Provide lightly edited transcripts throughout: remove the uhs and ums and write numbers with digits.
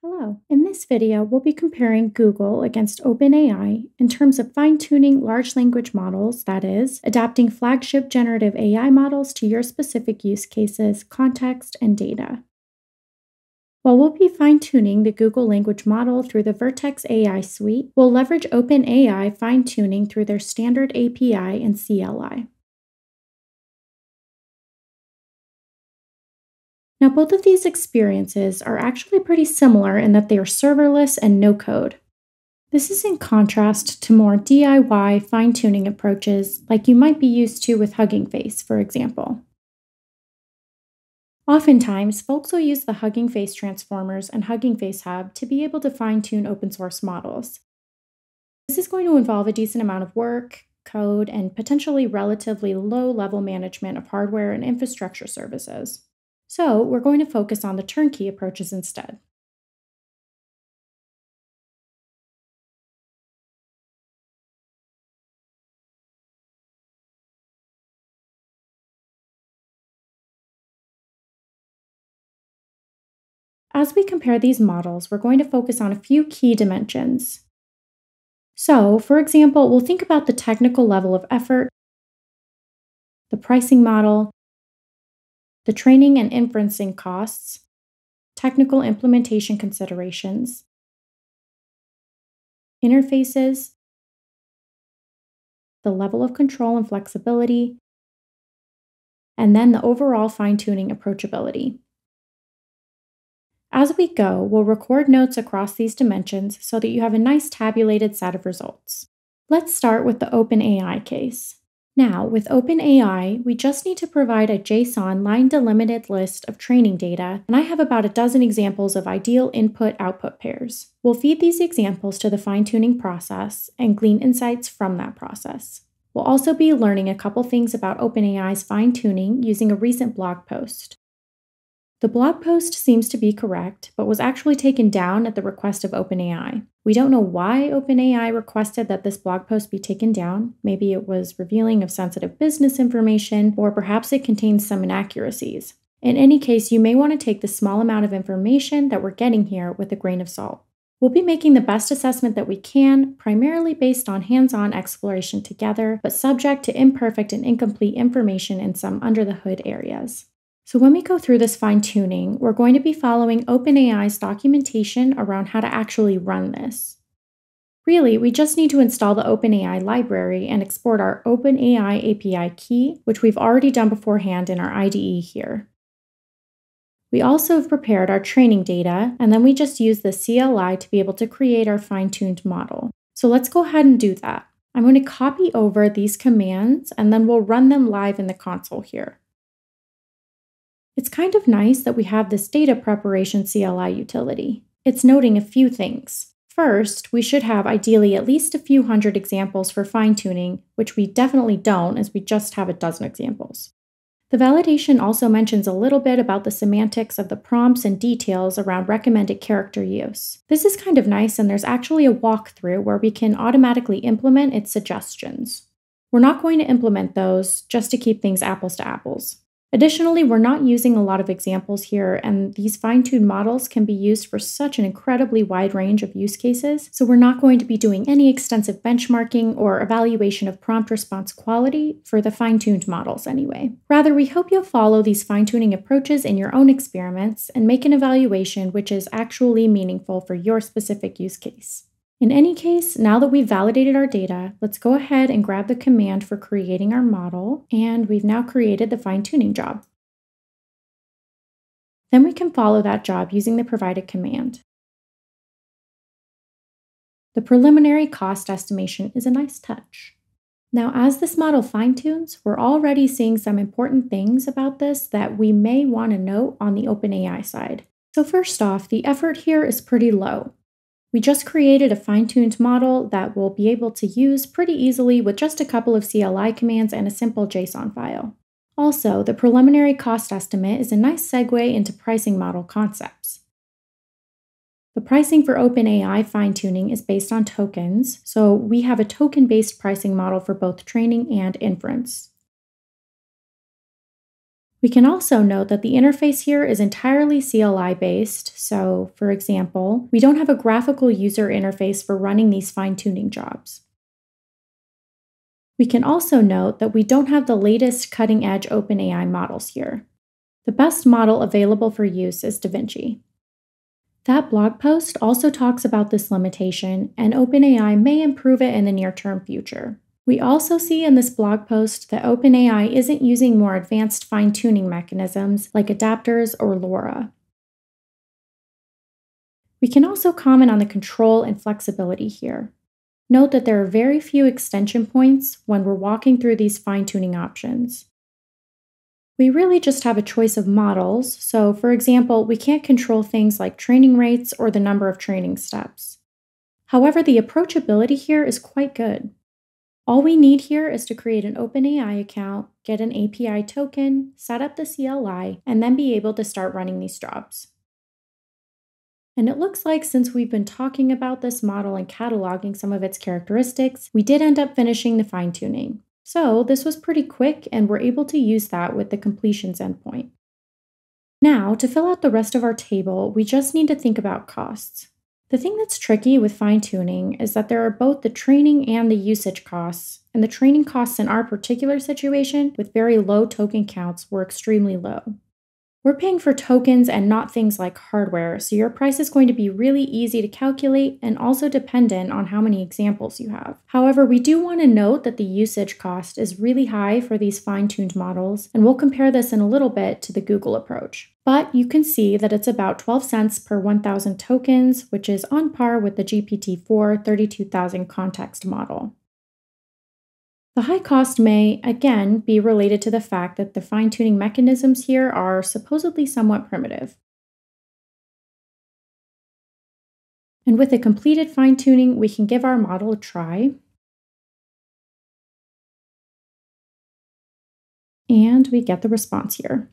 Hello. In this video, we'll be comparing Google against OpenAI in terms of fine-tuning large language models, that is, adapting flagship generative AI models to your specific use cases, context, and data. While we'll be fine-tuning the Google language model through the Vertex AI suite, we'll leverage OpenAI fine-tuning through their standard API and CLI. Now, both of these experiences are actually pretty similar in that they are serverless and no code. This is in contrast to more DIY fine-tuning approaches like you might be used to with Hugging Face, for example. Oftentimes, folks will use the Hugging Face transformers and Hugging Face Hub to be able to fine-tune open source models. This is going to involve a decent amount of work, code, and potentially relatively low-level management of hardware and infrastructure services. So we're going to focus on the turnkey approaches instead. As we compare these models, we're going to focus on a few key dimensions. So, for example, we'll think about the technical level of effort, the pricing model, the training and inferencing costs, technical implementation considerations, interfaces, the level of control and flexibility, and then the overall fine-tuning approachability. As we go, we'll record notes across these dimensions so that you have a nice tabulated set of results. Let's start with the OpenAI case. Now, with OpenAI, we just need to provide a JSON line-delimited list of training data, and I have about a dozen examples of ideal input-output pairs. We'll feed these examples to the fine-tuning process and glean insights from that process. We'll also be learning a couple things about OpenAI's fine-tuning using a recent blog post. The blog post seems to be correct, but was actually taken down at the request of OpenAI. We don't know why OpenAI requested that this blog post be taken down. Maybe it was revealing of sensitive business information, or perhaps it contains some inaccuracies. In any case, you may want to take the small amount of information that we're getting here with a grain of salt. We'll be making the best assessment that we can, primarily based on hands-on exploration together, but subject to imperfect and incomplete information in some under-the-hood areas. So when we go through this fine-tuning, we're going to be following OpenAI's documentation around how to actually run this. Really, we just need to install the OpenAI library and export our OpenAI API key, which we've already done beforehand in our IDE here. We also have prepared our training data, and then we just use the CLI to be able to create our fine-tuned model. So let's go ahead and do that. I'm going to copy over these commands, and then we'll run them live in the console here. It's kind of nice that we have this data preparation CLI utility. It's noting a few things. First, we should have ideally at least a few hundred examples for fine-tuning, which we definitely don't as we just have a dozen examples. The validation also mentions a little bit about the semantics of the prompts and details around recommended character use. This is kind of nice, and there's actually a walkthrough where we can automatically implement its suggestions. We're not going to implement those just to keep things apples to apples. Additionally, we're not using a lot of examples here, and these fine-tuned models can be used for such an incredibly wide range of use cases, so we're not going to be doing any extensive benchmarking or evaluation of prompt response quality for the fine-tuned models anyway. Rather, we hope you'll follow these fine-tuning approaches in your own experiments and make an evaluation which is actually meaningful for your specific use case. In any case, now that we've validated our data, let's go ahead and grab the command for creating our model, and we've now created the fine-tuning job. Then we can follow that job using the provided command. The preliminary cost estimation is a nice touch. Now, as this model fine-tunes, we're already seeing some important things about this that we may want to note on the OpenAI side. So first off, the effort here is pretty low. We just created a fine-tuned model that we'll be able to use pretty easily with just a couple of CLI commands and a simple JSON file. Also, the preliminary cost estimate is a nice segue into pricing model concepts. The pricing for OpenAI fine-tuning is based on tokens, so we have a token-based pricing model for both training and inference. We can also note that the interface here is entirely CLI based, so for example, we don't have a graphical user interface for running these fine-tuning jobs. We can also note that we don't have the latest cutting-edge OpenAI models here. The best model available for use is DaVinci. That blog post also talks about this limitation, and OpenAI may improve it in the near-term future. We also see in this blog post that OpenAI isn't using more advanced fine-tuning mechanisms like adapters or LoRa. We can also comment on the control and flexibility here. Note that there are very few extension points when we're walking through these fine-tuning options. We really just have a choice of models, so for example, we can't control things like training rates or the number of training steps. However, the approachability here is quite good. All we need here is to create an OpenAI account, get an API token, set up the CLI, and then be able to start running these jobs. And it looks like since we've been talking about this model and cataloging some of its characteristics, we did end up finishing the fine-tuning. So this was pretty quick, and we're able to use that with the completions endpoint. Now, to fill out the rest of our table, we just need to think about costs. The thing that's tricky with fine-tuning is that there are both the training and the usage costs, and the training costs in our particular situation with very low token counts were extremely low. We're paying for tokens and not things like hardware, so your price is going to be really easy to calculate and also dependent on how many examples you have. However, we do want to note that the usage cost is really high for these fine-tuned models, and we'll compare this in a little bit to the Google approach. But you can see that it's about 12 cents per 1,000 tokens, which is on par with the GPT-4 32,000 context model. The high cost may, again, be related to the fact that the fine-tuning mechanisms here are supposedly somewhat primitive. And with a completed fine-tuning, we can give our model a try. And we get the response here.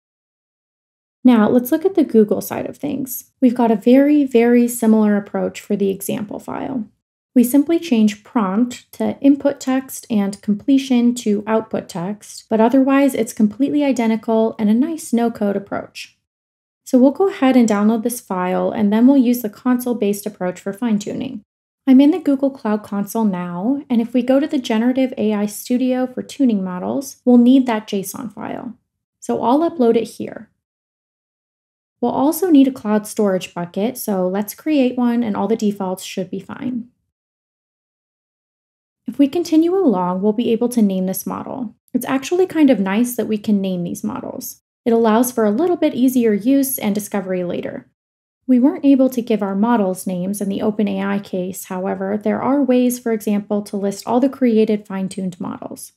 Now, let's look at the Google side of things. We've got a very, very similar approach for the example file. We simply change prompt to input text and completion to output text, but otherwise it's completely identical and a nice no-code approach. So we'll go ahead and download this file, and then we'll use the console-based approach for fine-tuning. I'm in the Google Cloud Console now, and if we go to the Generative AI Studio for tuning models, we'll need that JSON file. So I'll upload it here. We'll also need a cloud storage bucket, so let's create one, and all the defaults should be fine. If we continue along, we'll be able to name this model. It's actually kind of nice that we can name these models. It allows for a little bit easier use and discovery later. We weren't able to give our models names in the OpenAI case, however, there are ways, for example, to list all the created fine-tuned models.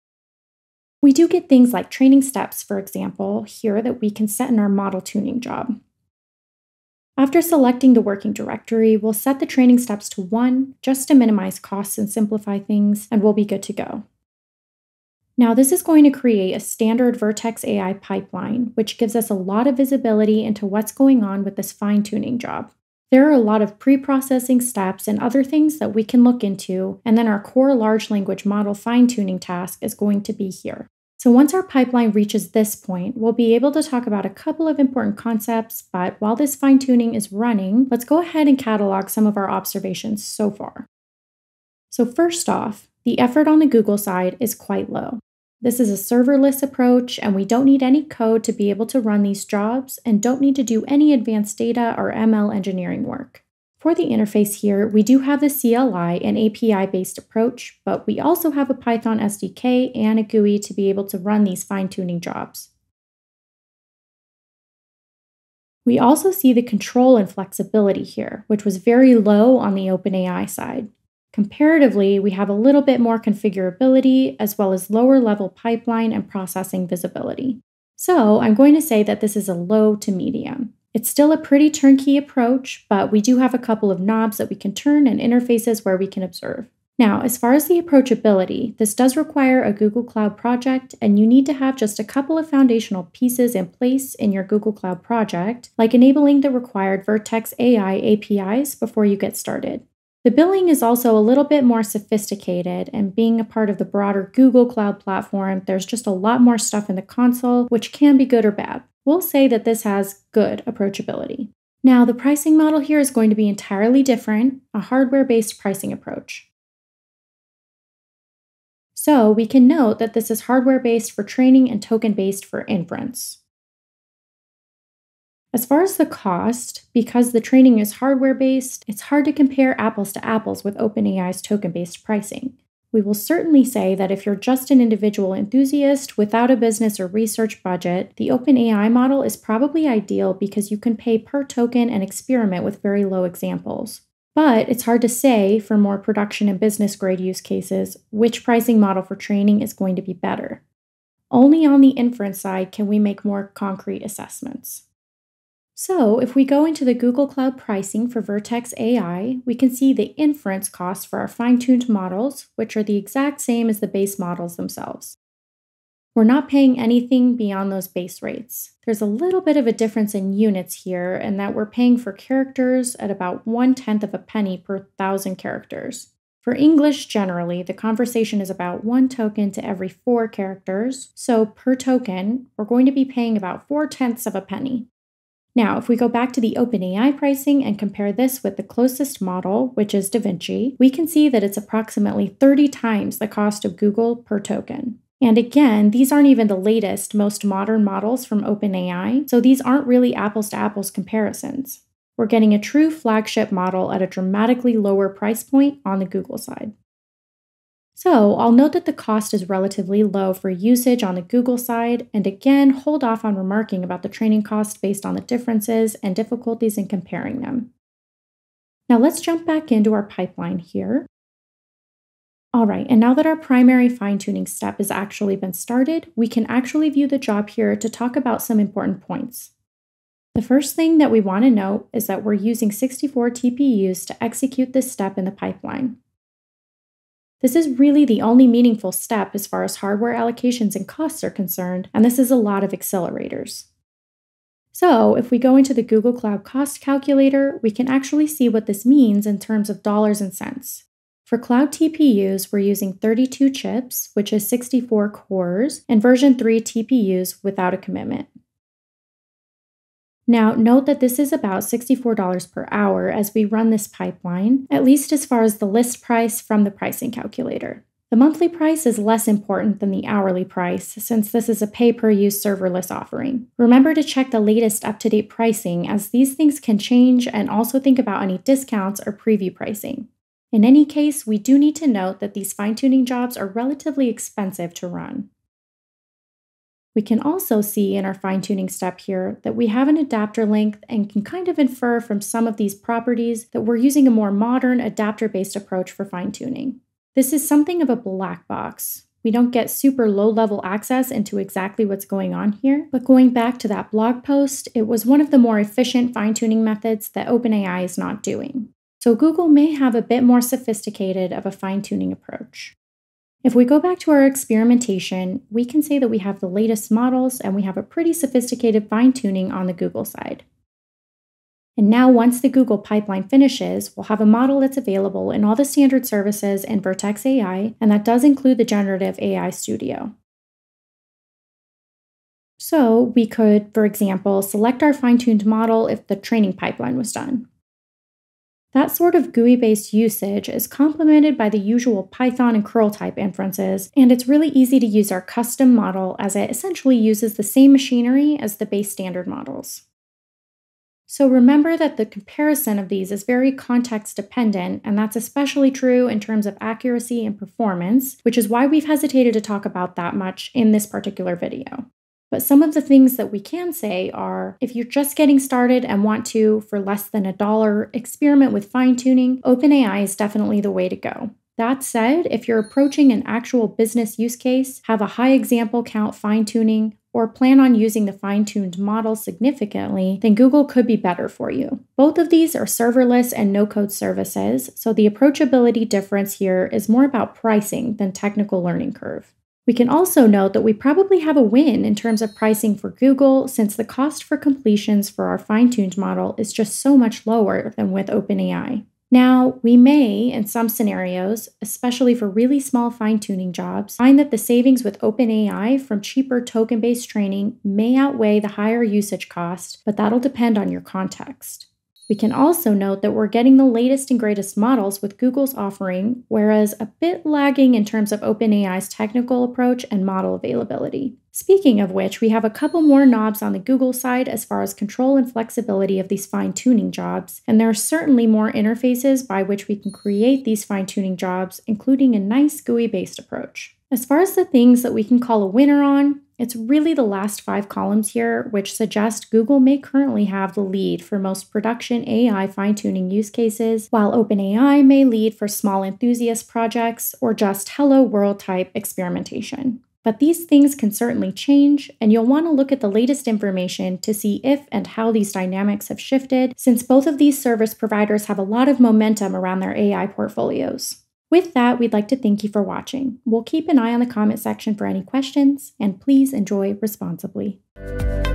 We do get things like training steps, for example, here that we can set in our model tuning job. After selecting the working directory, we'll set the training steps to 1 just to minimize costs and simplify things, and we'll be good to go. Now, this is going to create a standard Vertex AI pipeline, which gives us a lot of visibility into what's going on with this fine-tuning job. There are a lot of pre-processing steps and other things that we can look into, and then our core large language model fine-tuning task is going to be here. So once our pipeline reaches this point, we'll be able to talk about a couple of important concepts, but while this fine-tuning is running, let's go ahead and catalog some of our observations so far. So first off, the effort on the Google side is quite low. This is a serverless approach, and we don't need any code to be able to run these jobs and don't need to do any advanced data or ML engineering work. For the interface here, we do have the CLI and API-based approach, but we also have a Python SDK and a GUI to be able to run these fine-tuning jobs. We also see the control and flexibility here, which was very low on the OpenAI side. Comparatively, we have a little bit more configurability as well as lower level pipeline and processing visibility. So I'm going to say that this is a low to medium. It's still a pretty turnkey approach, but we do have a couple of knobs that we can turn and interfaces where we can observe. Now, as far as the approachability, this does require a Google Cloud project, and you need to have just a couple of foundational pieces in place in your Google Cloud project, like enabling the required Vertex AI APIs before you get started. The billing is also a little bit more sophisticated, and being a part of the broader Google Cloud platform, there's just a lot more stuff in the console, which can be good or bad. We'll say that this has good approachability. Now, the pricing model here is going to be entirely different, a hardware-based pricing approach. So we can note that this is hardware-based for training and token-based for inference. As far as the cost, because the training is hardware-based, it's hard to compare apples to apples with OpenAI's token-based pricing. We will certainly say that if you're just an individual enthusiast without a business or research budget, the OpenAI model is probably ideal because you can pay per token and experiment with very low examples. But it's hard to say, for more production and business grade use cases, which pricing model for training is going to be better. Only on the inference side can we make more concrete assessments. So, if we go into the Google Cloud pricing for Vertex AI, we can see the inference costs for our fine-tuned models, which are the exact same as the base models themselves. We're not paying anything beyond those base rates. There's a little bit of a difference in units here, in that we're paying for characters at about 1/10 of a penny per 1,000 characters. For English, generally, the conversation is about 1 token to every 4 characters, so per token, we're going to be paying about 4/10 of a penny. Now, if we go back to the OpenAI pricing and compare this with the closest model, which is DaVinci, we can see that it's approximately 30 times the cost of Google per token. And again, these aren't even the latest, most modern models from OpenAI, so these aren't really apples-to-apples comparisons. We're getting a true flagship model at a dramatically lower price point on the Google side. So I'll note that the cost is relatively low for usage on the Google side, and again, hold off on remarking about the training cost based on the differences and difficulties in comparing them. Now let's jump back into our pipeline here. All right, and now that our primary fine-tuning step has actually been started, we can actually view the job here to talk about some important points. The first thing that we want to note is that we're using 64 TPUs to execute this step in the pipeline. This is really the only meaningful step as far as hardware allocations and costs are concerned, and this is a lot of accelerators. So, if we go into the Google Cloud Cost Calculator, we can actually see what this means in terms of dollars and cents. For cloud TPUs, we're using 32 chips, which is 64 cores, and version 3 TPUs without a commitment. Now, note that this is about $64 per hour as we run this pipeline, at least as far as the list price from the pricing calculator. The monthly price is less important than the hourly price, since this is a pay-per-use serverless offering. Remember to check the latest up-to-date pricing, as these things can change, and also think about any discounts or preview pricing. In any case, we do need to note that these fine-tuning jobs are relatively expensive to run. We can also see in our fine-tuning step here that we have an adapter length and can kind of infer from some of these properties that we're using a more modern adapter-based approach for fine-tuning. This is something of a black box. We don't get super low-level access into exactly what's going on here, but going back to that blog post, it was one of the more efficient fine-tuning methods that OpenAI is not doing. So Google may have a bit more sophisticated of a fine-tuning approach. If we go back to our experimentation, we can say that we have the latest models and we have a pretty sophisticated fine-tuning on the Google side. And now once the Google pipeline finishes, we'll have a model that's available in all the standard services in Vertex AI, and that does include the generative AI studio. So we could, for example, select our fine-tuned model if the training pipeline was done. That sort of GUI-based usage is complemented by the usual Python and curl type inferences, and it's really easy to use our custom model as it essentially uses the same machinery as the base standard models. So remember that the comparison of these is very context dependent, and that's especially true in terms of accuracy and performance, which is why we've hesitated to talk about that much in this particular video. But some of the things that we can say are, if you're just getting started and want to, for less than $1, experiment with fine-tuning, OpenAI is definitely the way to go. That said, if you're approaching an actual business use case, have a high example count fine-tuning, or plan on using the fine-tuned model significantly, then Google could be better for you. Both of these are serverless and no-code services, so the approachability difference here is more about pricing than technical learning curve. We can also note that we probably have a win in terms of pricing for Google, since the cost for completions for our fine-tuned model is just so much lower than with OpenAI. Now, we may, in some scenarios, especially for really small fine-tuning jobs, find that the savings with OpenAI from cheaper token-based training may outweigh the higher usage cost, but that'll depend on your context. We can also note that we're getting the latest and greatest models with Google's offering, whereas a bit lagging in terms of OpenAI's technical approach and model availability. Speaking of which, we have a couple more knobs on the Google side as far as control and flexibility of these fine-tuning jobs, and there are certainly more interfaces by which we can create these fine-tuning jobs, including a nice GUI-based approach. As far as the things that we can call a winner on, it's really the last 5 columns here, which suggest Google may currently have the lead for most production AI fine-tuning use cases, while OpenAI may lead for small enthusiast projects or just hello world type experimentation. But these things can certainly change, and you'll want to look at the latest information to see if and how these dynamics have shifted, since both of these service providers have a lot of momentum around their AI portfolios. With that, we'd like to thank you for watching. We'll keep an eye on the comment section for any questions, and please enjoy responsibly.